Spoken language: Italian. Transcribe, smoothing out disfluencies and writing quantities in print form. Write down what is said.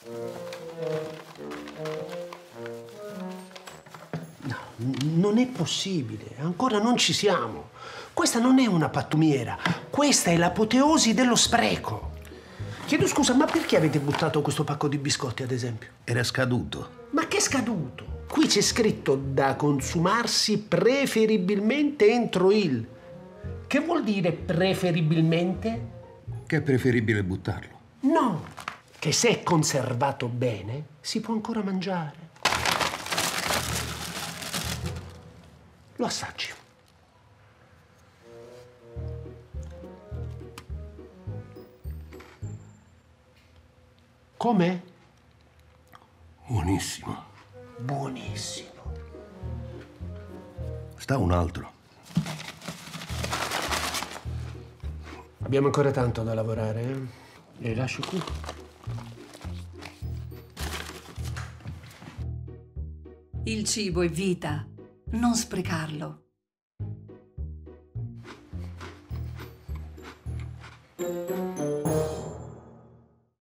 No, non è possibile, ancora non ci siamo. Questa non è una pattumiera, questa è l'apoteosi dello spreco. Chiedo scusa, ma perché avete buttato questo pacco di biscotti, ad esempio? Era scaduto. Ma che scaduto? Qui c'è scritto da consumarsi preferibilmente entro il... Che vuol dire preferibilmente? Che è preferibile buttarlo. No, che se è conservato bene si può ancora mangiare. Lo assaggi. Com'è? Buonissimo. Buonissimo. Sta un altro. Abbiamo ancora tanto da lavorare, eh? Le lascio qui. Il cibo è vita, non sprecarlo.